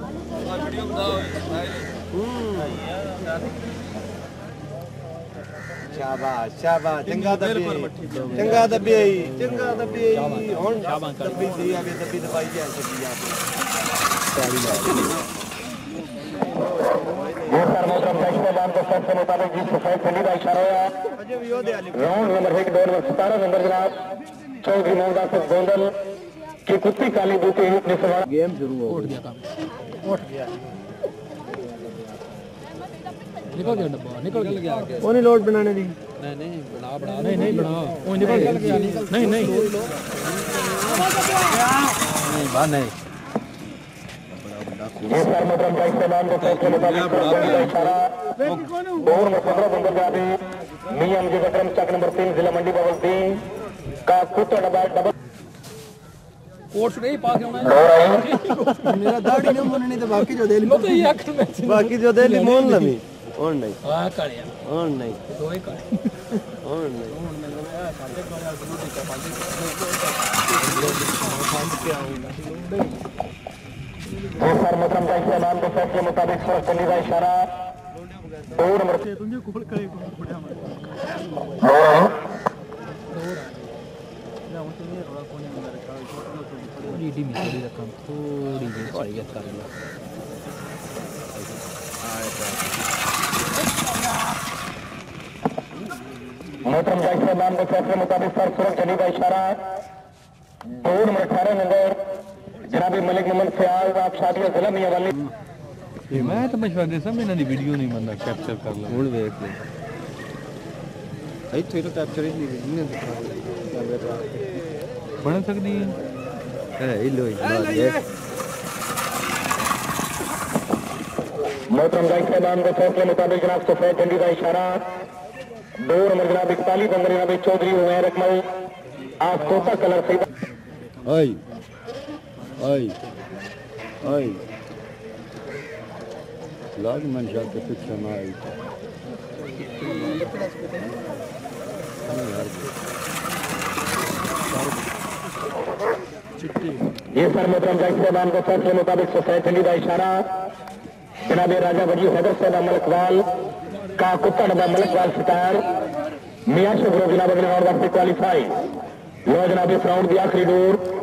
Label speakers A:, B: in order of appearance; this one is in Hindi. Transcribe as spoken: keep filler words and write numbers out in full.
A: शाबाश शाबाश चंगा दबी चंगा दबी चंगा दबी हुन दबी दी आगे दबी दबाई जाए सकी यहां पे ये सर मोहतरम का इस्तेमाल को सबसे मुताबिक जी सफाई चली का इशारा है राउंड नंबर एक दो नंबर सतारह नंबर जनाब चौधरी मोहम्मद आसिफ गोंदल की कुत्ती काली बूटी गेम शुरू हो गया काम उठ गया निकल गया डब्बा निकल गया वो नहीं लोड बनाने दी नहीं नहीं बना बना नहीं नहीं बना वो निकल गया नहीं नहीं नहीं बात नहीं ये सर मतलब का इस्तेमाल को फैसले मुताबिक इशारा और मुसदरा बंदर जाबी मियां मुझे अकरम चक नंबर तीन जिला मंडी बवलदीन का कुत्ता डब्बा डबल कोर्स नहीं पास होना है मेरा दाढ़ी नहीं मोन नहीं तो बाकी जो दे ली बाकी जो दे ली मोन लमी और नहीं हां कालिया और नहीं दो ही काले और नहीं वो सर मतलब का इस्तेमाल को फैसले मुताबिक सर चली का इशारा दो नंबर से तुझे कोल करे को बढ़िया मार हां ना वो तो ये रोड़ा कोने में रखा है थोड़ी डी में थोड़ी रकम थोड़ी जी चाहिए कर लो मोहतरम का इस्तेमाल को फैसले मुताबिक सर सुरख चली का इशारा दो नंबर अठारह नंबर जनाबी मलिक मोहम्मद फयाज आप शादिया जिला मियां वाली ये मैं तो मशवरा दे सब इन्हां दी वीडियो नहीं बंदा कैप्चर कर ला हुन देख ले इथे तो कैप्चर ही नहीं नहीं बन सकदी है इलो ही मोहतरम का इस्तेमाल को फैसले मुताबिक जनाब सफेद झंडी का इशारा दो नंबर जनाब इकतालीस नंबर जनाब चौधरी उमैर अकमल आप कोता कलर से ओए ओए ओए लाग मन जाके पीछे ना आई ये सर मोहतरम का इस्तेमाल को फैसले मुताबिक सफेद झंडी का इशारा जनाब राजा वजी हैदर साहब मलकवाल का कुत्ता डब्बा मलकवाल सितार मियां शुक्र जनाब अगले राउंड वास्ते क्वालीफाई लो जनाब इस राउंड की आखिरी दूर